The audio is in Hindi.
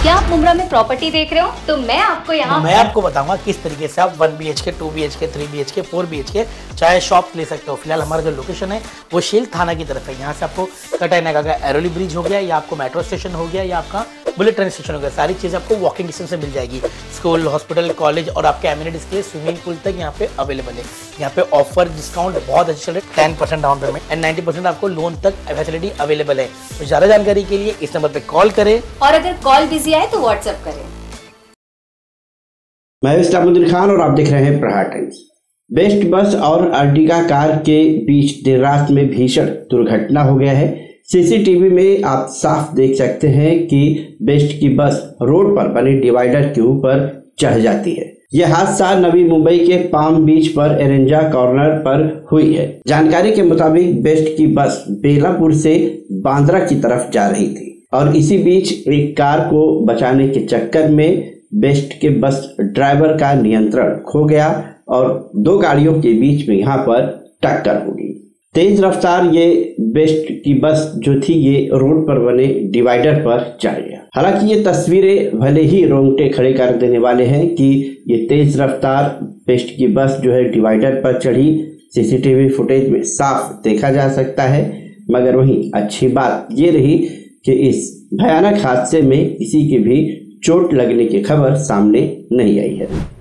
क्या आप मुंब्रा में प्रॉपर्टी देख रहे हो? तो मैं आपको बताऊंगा किस तरीके से आप 1 BHK, 2 BHK, 3 BHK, 4 BHK चाहे शॉप ले सकते हो। फिलहाल हमारा जो लोकेशन है वो शील थाना की तरफ है। यहाँ से आपको कटाई नाका का एरोली ब्रिज हो गया, या आपको मेट्रो स्टेशन हो गया, या आपका बुलेट ट्रेन स्टेशन हो गया, सारी चीज़ आपको वॉकिंग डिस्टेंस से मिल जाएगी। स्कूल, हॉस्पिटल, कॉलेज और आपके एमिनिटीज के लिए स्विमिंग पूल तक यहाँ पे अवेलेबल है। यहाँ पे ऑफर डिस्काउंट बहुत अच्छे चल रहे, 10% डाउन पेमेंट एंड 90% आपको लोन तक फैसिलिटी अवेलेबल है। तो ज़्यादा जानकारी के लिए इस नंबर पर कॉल करें, और अगर कॉल बिजी आए तो व्हाट्सएप करें। मैं इस्लामुद्दीन खान और आप देख रहे हैं प्रहार टाइम्स। बेस्ट बस और अर्टिगा कार के बीच देर रात में भीषण दुर्घटना हो गया है। सीसीटीवी में आप साफ देख सकते हैं कि बेस्ट की बस रोड पर बने डिवाइडर के ऊपर चढ़ जाती है। यह हादसा नवी मुंबई के पाम बीच पर एरेंजा कॉर्नर पर हुई है। जानकारी के मुताबिक बेस्ट की बस बेलापुर से बांद्रा की तरफ जा रही थी और इसी बीच एक कार को बचाने के चक्कर में बेस्ट के बस ड्राइवर का नियंत्रण खो गया और दो गाड़ियों के बीच में यहाँ पर टक्कर हो गई। तेज रफ्तार ये बेस्ट की बस जो थी ये रोड पर बने डिवाइडर पर चढ़ गया। हालांकि ये तस्वीरें भले ही रोंगटे खड़े कर देने वाले हैं कि ये तेज रफ्तार बेस्ट की बस जो है डिवाइडर पर चढ़ी, सीसीटीवी फुटेज में साफ देखा जा सकता है। मगर वहीं अच्छी बात ये रही कि इस भयानक हादसे में किसी के भी चोट लगने की खबर सामने नहीं आई है।